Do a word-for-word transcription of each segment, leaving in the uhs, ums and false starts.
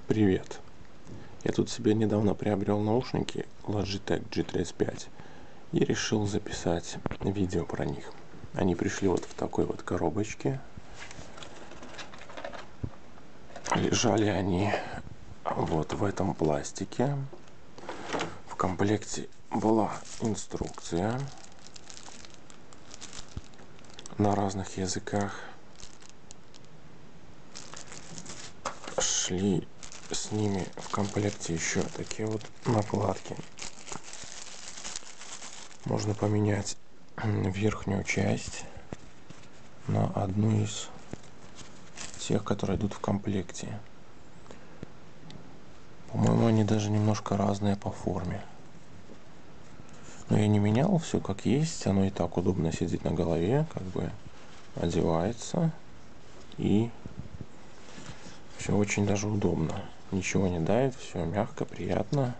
Привет! Я тут себе недавно приобрел наушники Logitech джи тридцать пять и решил записать видео про них. Они пришли вот в такой вот коробочке. Лежали они вот в этом пластике. В комплекте была инструкция на разных языках. Шли с ними в комплекте еще такие вот накладки. Можно поменять верхнюю часть на одну из тех, которые идут в комплекте. По-моему, они даже немножко разные по форме. Но я не менял, все как есть. Оно и так удобно сидит на голове, как бы одевается. И все очень даже удобно. Ничего не давит, все мягко, приятно.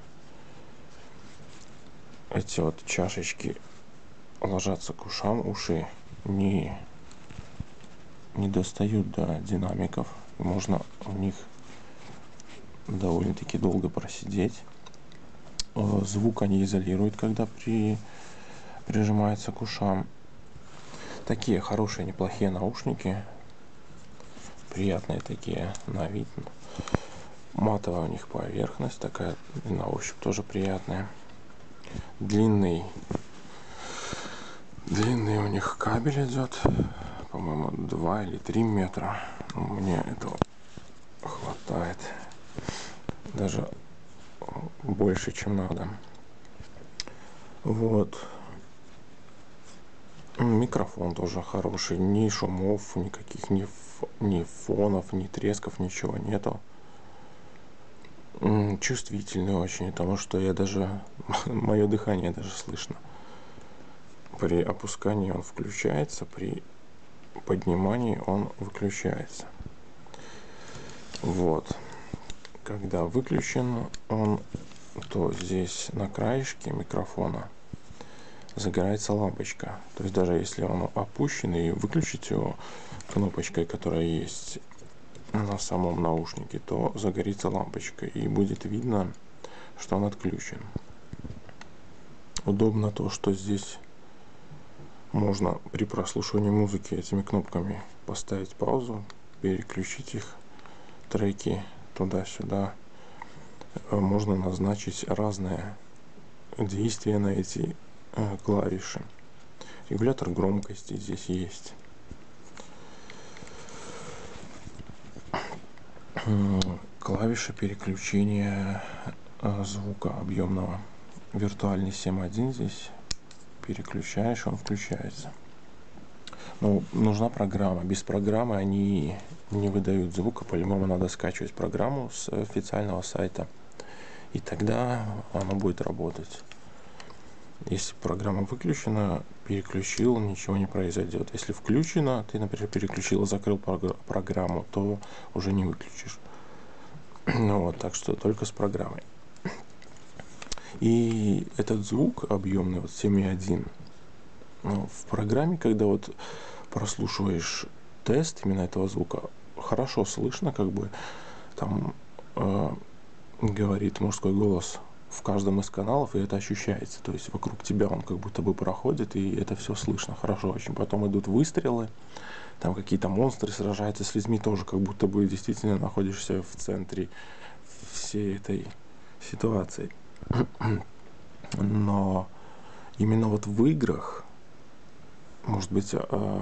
Эти вот чашечки ложатся к ушам, уши не, не достают до динамиков. И можно в них довольно-таки долго просидеть. Звук они изолируют, когда при, прижимается к ушам. Такие хорошие, неплохие наушники. Приятные такие на вид. Матовая у них поверхность, такая на ощупь тоже приятная. Длинный, длинный у них кабель идет, по-моему, два или три метра. Мне этого хватает, даже больше, чем надо. Вот. Микрофон тоже хороший, ни шумов никаких, ни, ни фонов, ни тресков, ничего нету. Чувствительный очень, потому что я даже, мое дыхание даже слышно. При опускании он включается, при поднимании он выключается. Вот. Когда выключен он, то здесь на краешке микрофона загорается лампочка. То есть даже если он опущен и выключить его кнопочкой, которая есть на самом наушнике, то загорится лампочка и будет видно, что он отключен. Удобно то, что здесь можно при прослушивании музыки этими кнопками поставить паузу, переключить их треки туда-сюда. Можно назначить разные действия на эти клавиши. Регулятор громкости здесь есть. Клавиша переключения звука объемного. Виртуальный семь один здесь. Переключаешь, он включается. Но нужна программа. Без программы они не выдают звука. По-любому надо скачивать программу с официального сайта. И тогда оно будет работать. Если программа выключена, переключил, ничего не произойдет. Если включена, ты, например, переключил и закрыл программу, то уже не выключишь. Ну вот, так что только с программой. И этот звук объемный, вот семь один, ну, в программе, когда вот прослушиваешь тест именно этого звука, хорошо слышно, как бы там э, говорит мужской голос в каждом из каналов, и это ощущается. То есть вокруг тебя он как будто бы проходит, и это все слышно хорошо очень. Потом идут выстрелы, там какие-то монстры сражаются с людьми, тоже как будто бы действительно находишься в центре всей этой ситуации. Но именно вот в играх, может быть,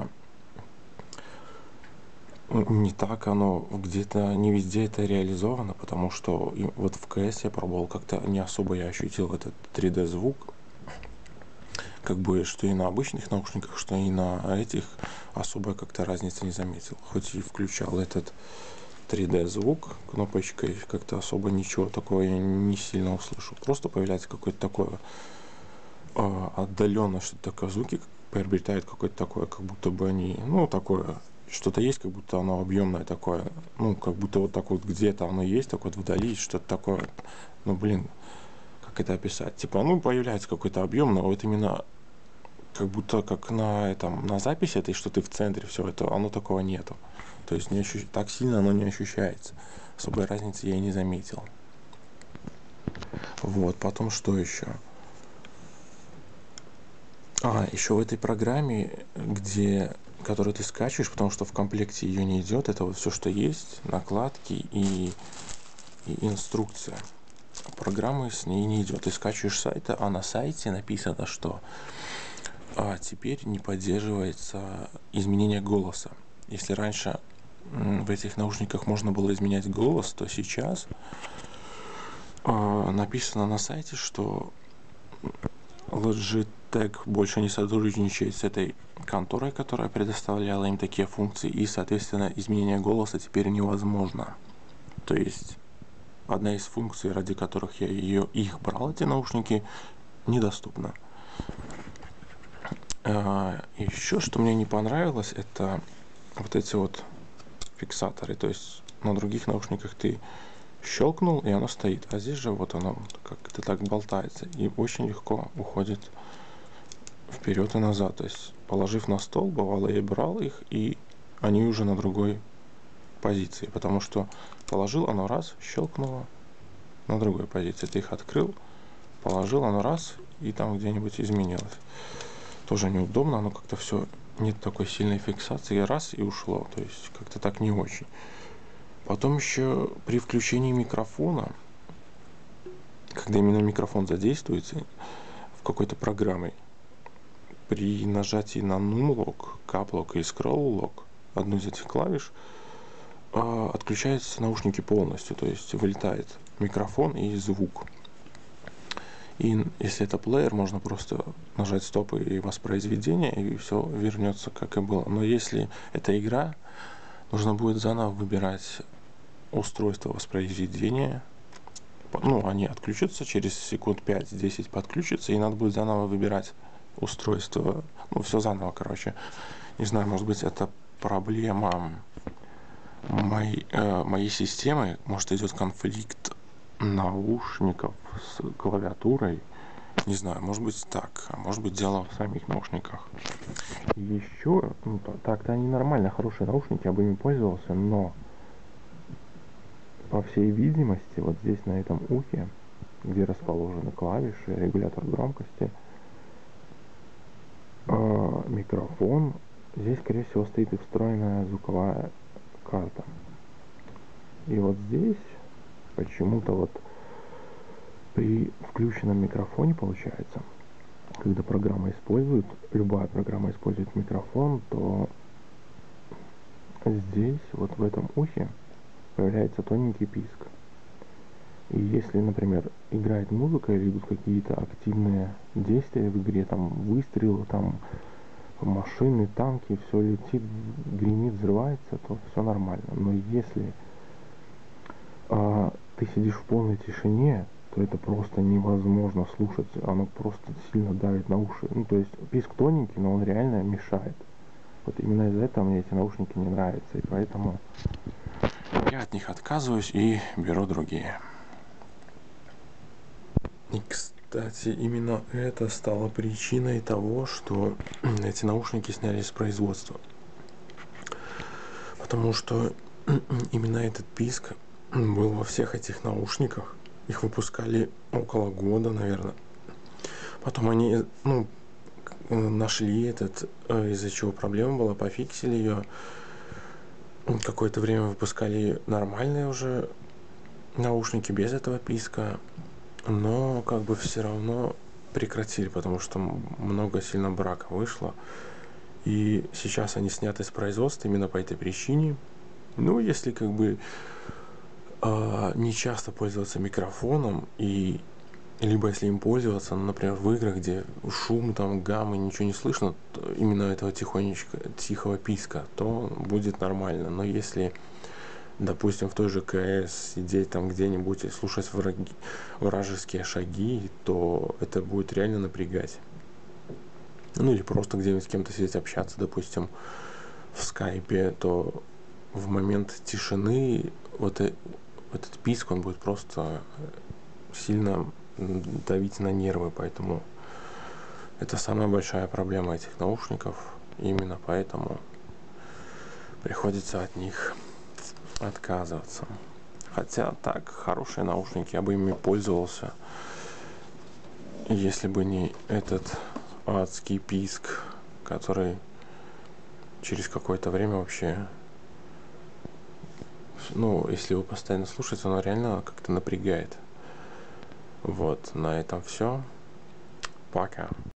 не так оно, где-то не везде это реализовано, потому что вот в КС я пробовал, как-то не особо я ощутил этот три дэ звук, как бы что и на обычных наушниках, что и на этих особо как-то разницы не заметил. Хоть и включал этот три дэ звук кнопочкой, как-то особо ничего такого я не сильно услышал. Просто появляется какое-то такое э, отдаленно, что-то такое звуки приобретает какое-то такое, как будто бы они, ну, такое, что-то есть, как будто оно объемное такое, ну, как будто вот так вот где-то оно есть, так вот вдали что-то такое, ну, блин, как это описать? Типа, ну, появляется какой-то объем, но вот именно как будто как на этом, на записи этой, что ты в центре, все это, оно такого нету. То есть не ощущ... так сильно оно не ощущается. особой разницы я и не заметил. Вот, потом что еще? А, еще в этой программе, где, которую ты скачиваешь, потому что в комплекте ее не идет, это вот все, что есть, накладки и, и инструкция. Программы с ней не идет. Ты скачиваешь сайта, а на сайте написано, что а, теперь не поддерживается изменение голоса. Если раньше м, в этих наушниках можно было изменять голос, то сейчас а, написано на сайте, что Logitech больше не сотрудничает с этой конторой, которая предоставляла им такие функции, и, соответственно, изменение голоса теперь невозможно. То есть одна из функций, ради которых я ее, их брал, эти наушники, недоступна. А, еще что мне не понравилось, это вот эти вот фиксаторы. То есть на других наушниках ты щелкнул, и оно стоит. А здесь же вот оно как-то так болтается. И очень легко уходит вперед и назад. То есть, положив на стол, бывало, я брал их, и они уже на другой позиции. Потому что положил, оно раз, щелкнуло на другой позиции. Ты их открыл, положил, оно раз, и там где-нибудь изменилось. Тоже неудобно, оно как-то все, нет такой сильной фиксации, раз, и ушло. То есть, как-то так не очень. Потом еще при включении микрофона, когда именно микрофон задействуется в какой-то программе, при нажатии на Numlock, Caps-Lock и Scroll-Lock, одну из этих клавиш, отключаются наушники полностью, то есть вылетает микрофон и звук. И если это плеер, можно просто нажать стоп и воспроизведение, и все вернется как и было. Но если это игра, нужно будет заново выбирать устройство воспроизведения. Ну, они отключатся, через секунд пять-десять подключатся, и надо будет заново выбирать устройство. Ну, все заново, короче. Не знаю, может быть, это проблема моей, э, моей системы. Может, идет конфликт наушников с клавиатурой. Не знаю, может быть так, а может быть дело в самих наушниках. Еще, ну, так-то они нормально, хорошие наушники, я бы ими пользовался, но по всей видимости, вот здесь на этом ухе, где расположены клавиши, регулятор громкости, э, микрофон, здесь, скорее всего, стоит и встроенная звуковая карта. И вот здесь почему-то вот при включенном микрофоне получается, когда программа использует, любая программа использует микрофон, то здесь, вот в этом ухе, появляется тоненький писк. И если, например, играет музыка или идут какие-то активные действия в игре, там выстрелы, там машины, танки, все летит, гремит, взрывается, то все нормально. Но если а, ты сидишь в полной тишине, то это просто невозможно слушать, оно просто сильно давит на уши. Ну, то есть писк тоненький, но он реально мешает. Вот именно из-за этого мне эти наушники не нравятся, и поэтому я от них отказываюсь и беру другие. И, кстати, именно это стало причиной того, что эти наушники сняли с производства. Потому что именно этот писк был во всех этих наушниках. Их выпускали около года, наверное. Потом они, ну, нашли этот, из-за чего проблема была, пофиксили ее. Какое-то время выпускали нормальные уже наушники без этого писка. Но как бы все равно прекратили, потому что много сильно брака вышло. И сейчас они сняты с производства именно по этой причине. Ну, если как бы э, не часто пользоваться микрофоном, и либо если им пользоваться, ну, например, в играх, где шум, там, гаммы, ничего не слышно, именно этого тихонечко, тихого писка, то будет нормально. Но если, допустим, в той же КС сидеть там где-нибудь и слушать враги, вражеские шаги, то это будет реально напрягать. Ну или просто где-нибудь с кем-то сидеть, общаться, допустим, в скайпе, то в момент тишины вот этот писк, он будет просто сильно давить на нервы, поэтому это самая большая проблема этих наушников, именно поэтому приходится от них отказываться. Хотя так, хорошие наушники, я бы ими пользовался, если бы не этот адский писк, который через какое-то время вообще, ну, если его постоянно слушать, оно реально как-то напрягает. Вот, на этом все. Пока.